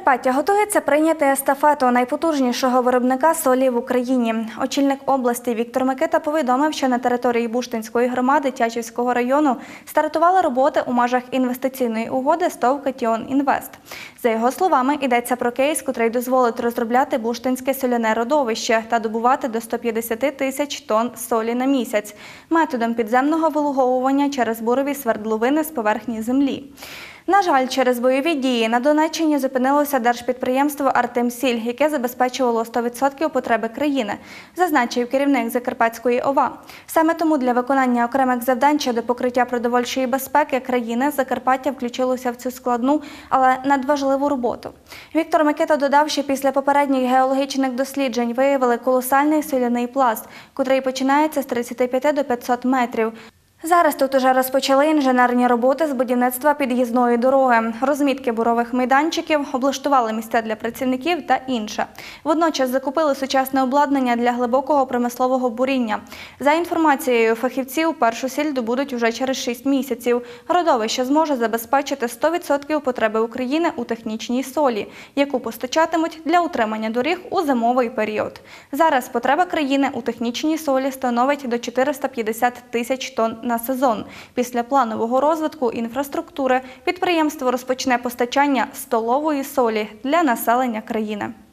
Закарпаття готується прийняти естафету найпотужнішого виробника солі в Україні. Очільник області Віктор Микита повідомив, що на території Буштинської громади Тячівського району стартували роботи у межах інвестиційної угоди з ТОВ «Катіон Інвест». За його словами, йдеться про кейс, котрий дозволить розробляти Буштинське соляне родовище та добувати до 150 тисяч тонн солі на місяць методом підземного вилуговування через бурові свердловини з поверхні землі. На жаль, через бойові дії на Донеччині зупинилося держпідприємство «Артемсіль», яке забезпечувало 100% потреби країни, зазначив керівник Закарпатської ОВА. Саме тому для виконання окремих завдань щодо покриття продовольчої безпеки країни Закарпаття включилося в цю складну, але надважливу роботу. Віктор Микита додав, що після попередніх геологічних досліджень виявили колосальний соляний пласт, котрий починається з 35 до 500 метрів. Зараз тут уже розпочали інженерні роботи з будівництва під'їзної дороги, розмітки бурових майданчиків, облаштували місця для працівників та інше. Водночас закупили сучасне обладнання для глибокого промислового буріння. За інформацією фахівців, першу сіль добудуть уже через 6 місяців. Родовище зможе забезпечити 100% потреби України у технічній солі, яку постачатимуть для утримання доріг у зимовий період. Зараз потреба країни у технічній солі становить до 450 тисяч тонн на сезон. Після планового розвитку інфраструктури підприємство розпочне постачання столової солі для населення країни.